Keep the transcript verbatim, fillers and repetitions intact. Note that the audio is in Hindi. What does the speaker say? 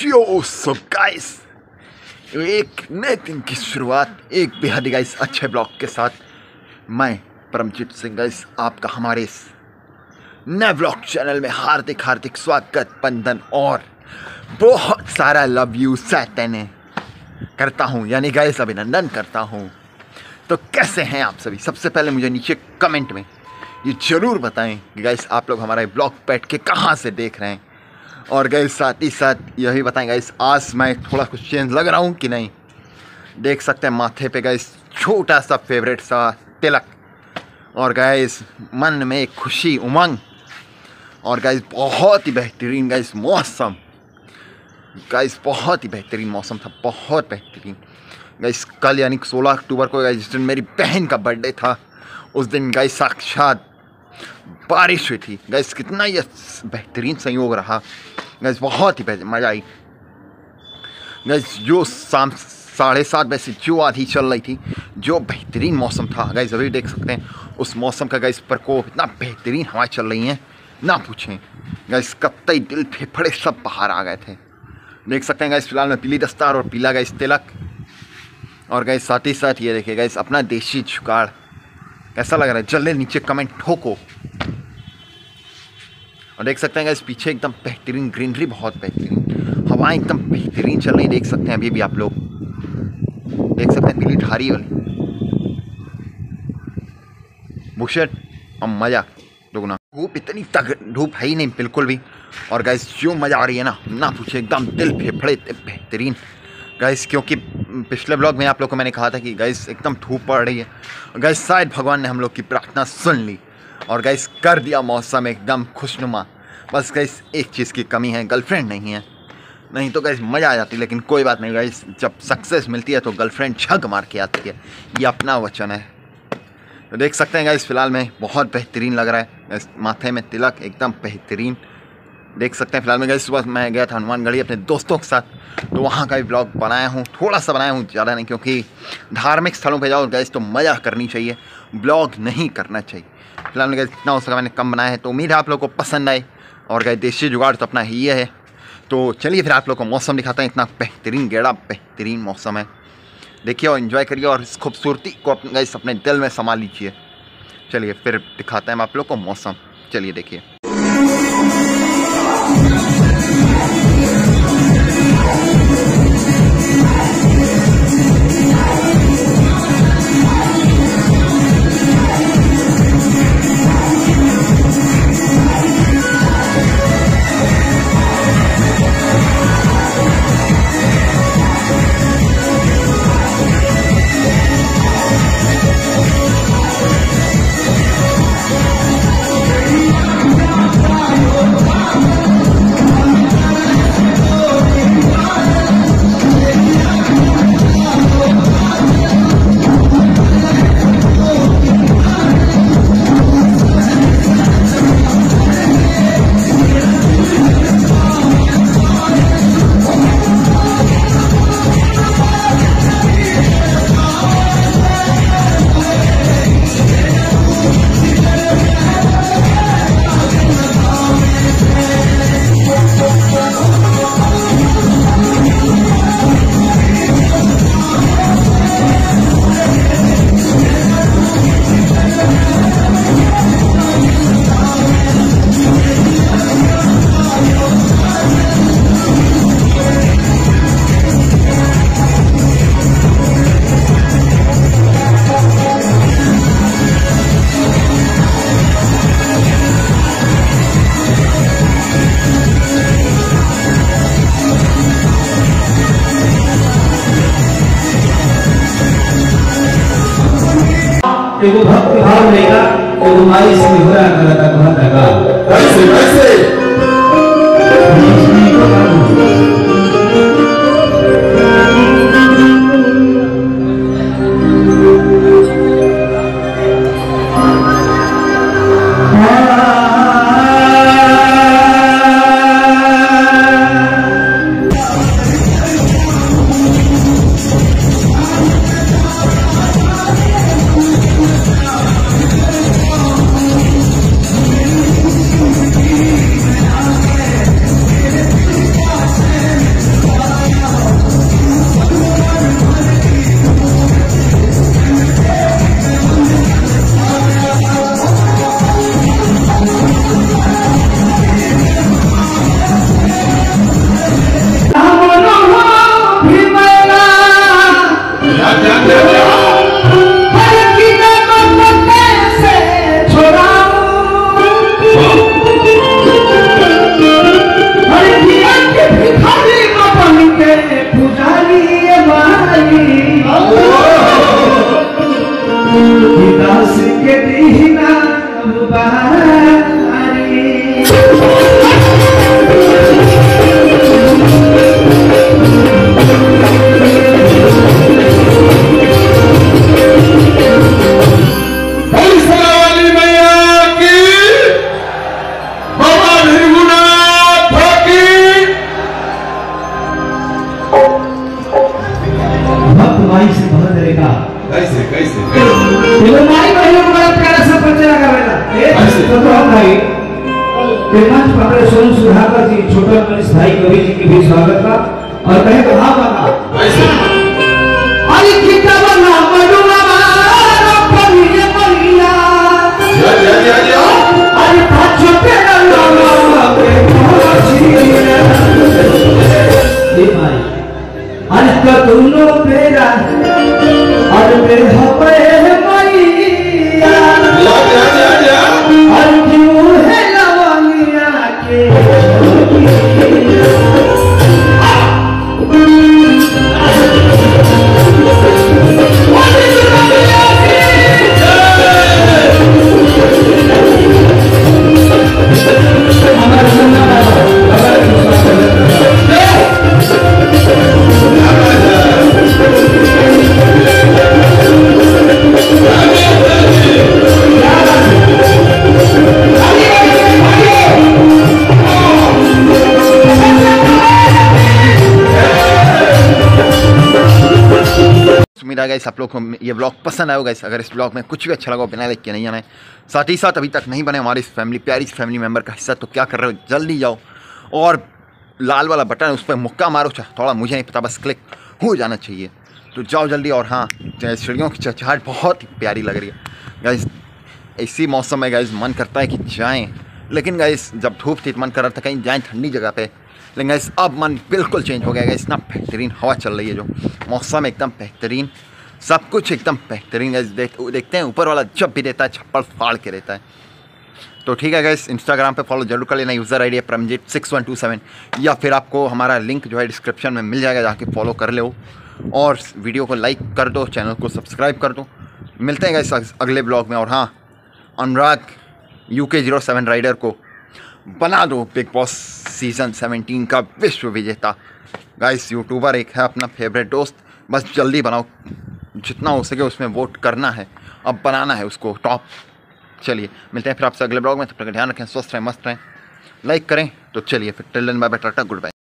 यो सो गाइस, एक नए दिन की शुरुआत एक बेहद गाइस अच्छे ब्लॉग के साथ मैं परमजीत सिंह गाइस आपका हमारे इस नए ब्लॉग चैनल में हार्दिक हार्दिक स्वागत, बंधन और बहुत सारा लव यू सैतने करता हूँ, यानी गाइस अभिनंदन करता हूँ। तो कैसे हैं आप सभी? सबसे पहले मुझे नीचे कमेंट में ये ज़रूर बताएं कि गाइस आप लोग हमारा ब्लॉग बैठ के कहाँ से देख रहे हैं, और गाइस साथ ही साथ यही बताएं गाइस आज मैं थोड़ा कुछ चेंज लग रहा हूँ कि नहीं। देख सकते हैं माथे पे गाइस छोटा सा फेवरेट सा तिलक, और गाइस मन में एक खुशी उमंग, और गाइस बहुत ही बेहतरीन गाइस मौसम, गाइस बहुत ही बेहतरीन मौसम था, बहुत बेहतरीन गाइस। कल यानी सोलह अक्टूबर को गाइस जिस दिन मेरी बहन का बर्थडे था, उस दिन गाइस साक्षात बारिश हुई थी गाइस। कितना ये बेहतरीन संयोग रहा गाइस, बहुत ही मज़ा आई गाइस। जो शाम साढ़े सात बजे से जो आधी चल रही थी, जो बेहतरीन मौसम था गाइस, अभी देख सकते हैं उस मौसम का गाइस प्रकोप, इतना बेहतरीन हवाएं चल रही हैं ना पूछें गाइस। कत्तई दिल फेफड़े सब बाहर आ गए थे। देख सकते हैं गाइस फिलहाल में पीली दस्तार और पीला गाइस तिलक, और गाइस साथ ही साथ ये देखिए गाइस अपना देसी जुगाड़ कैसा लग रहा है, जल्दी नीचे कमेंट ठोको। और देख सकते हैं गाइस पीछे एकदम बेहतरीन ग्रीनरी, बहुत बेहतरीन हवाएं एकदम बेहतरीन चल रही, देख सकते हैं अभी भी आप लोग देख सकते हैं पीली धारी वाली बुशेट और मज़ा दुगना। धूप इतनी तग धूप है ही नहीं बिल्कुल भी, और गाइस जो मज़ा आ रही है ना ना पूछे, एकदम दिल फेफड़े बेहतरीन गाइस। क्योंकि पिछले ब्लॉग में आप लोग को मैंने कहा था कि गाइस एकदम धूप पड़ रही है, गाइस शायद भगवान ने हम लोग की प्रार्थना सुन ली और गाइस कर दिया मौसम एकदम खुशनुमा। बस गाइस एक चीज़ की कमी है, गर्लफ्रेंड नहीं है, नहीं तो गाइस मज़ा आ जाती। लेकिन कोई बात नहीं गाइस, जब सक्सेस मिलती है तो गर्लफ्रेंड झग मार के आती है, ये अपना वचन है। तो देख सकते हैं गाइस फिलहाल में बहुत बेहतरीन लग रहा है गाइस, माथे में तिलक एकदम बेहतरीन देख सकते हैं। फिलहाल में गाइस सुबह मैं गया था हनुमानगढ़ी अपने दोस्तों के साथ, तो वहाँ का भी ब्लॉग बनाया हूँ, थोड़ा सा बनाया हूँ, ज़्यादा नहीं, क्योंकि धार्मिक स्थलों पे जाओ गाइस तो मज़ा करनी चाहिए, ब्लॉग नहीं करना चाहिए। फिलहाल में गाइस इतना हो सका मैंने कम बनाया है, तो उम्मीद है आप लोग को पसंद आए। और गाइस देसी जुगाड़ तो अपना ही है। तो चलिए फिर आप लोग को मौसम दिखाता है, इतना बेहतरीन गेड़ा बेहतरीन मौसम है, देखिए और इन्जॉय करिए, और इस खूबसूरती को अपने गाइस अपने दिल में समा लीजिए। चलिए फिर दिखाते हैं आप लोग को मौसम, चलिए देखिए। एगो भक्ति भाव रहेगा, एगो माई से निहुरा करता बहुत लगा कैसे कैसे देखो माई बहनों को बड़ा प्यारा सा परिचय लगा बेटा ए तो हम भाई मंच पर हमारे सोनू सुधाकर जी छोटा मनीष भाई कवि जी की भी स्वागत का और कहे तो हाँ बना अरे कितना बना मडुआ मारो पनिया पनिया या या या या अरे पाछो पे लगा पे पहुंची ये भाई अरे का दोनों पेरा अरे मेरे हपे मैया या या या या अरे क्यों है लवंगिया के उम्मीद है गाइस आप लोग को ये ब्लॉग पसंद आएगा गाइस। अगर इस ब्लॉग में कुछ भी अच्छा लगा बिना देख के नहीं जाना है, साथ ही साथ अभी तक नहीं बने हमारी इस फैमिली प्यारी फैमिली मेंबर का हिस्सा तो क्या कर रहे हो, जल्दी जाओ और लाल वाला बटन उस पर मुक्का मारो, थोड़ा मुझे नहीं पता बस क्लिक हो जाना चाहिए, तो जाओ जल्दी। और हाँ, चिड़ियों की चहचहाट बहुत ही प्यारी लग रही है गाइस। इसी मौसम में गाइस मन करता है कि जाएँ, लेकिन गाइस जब धूप थी मन कर रहा था कहीं जाएँ ठंडी जगह पे, लेकिन गाइस अब मन बिल्कुल चेंज हो गया गाइस। इतना बेहतरीन हवा चल रही है, जो मौसम एकदम बेहतरीन, सब कुछ एकदम बेहतरीन गाइस। देख देखते हैं ऊपर वाला जब भी देता है छप्पड़ फाड़ के देता है। तो ठीक है गाइस, इंस्टाग्राम पे फॉलो जरूर कर लेना, यूज़र आई डी है Paramjeet six one two seven, या फिर आपको हमारा लिंक जो है डिस्क्रिप्शन में मिल जाएगा, जाके फॉलो कर लो और वीडियो को लाइक कर दो, चैनल को सब्सक्राइब कर दो। मिलते हैं गाइस अगले ब्लॉग में। और हाँ, Anurag U K zero seven rider को बना दो बिग बॉस सीज़न सेवनटीन का विश्व विजेता। गाइस यूट्यूबर एक है अपना फेवरेट दोस्त, बस जल्दी बनाओ, जितना हो सके उसमें वोट करना है, अब बनाना है उसको टॉप। चलिए मिलते हैं फिर आपसे अगले ब्लॉग में, तब तक ध्यान रखें, स्वस्थ रहें, मस्त रहें, लाइक करें। तो चलिए फिर till then bye bye, tata good bye.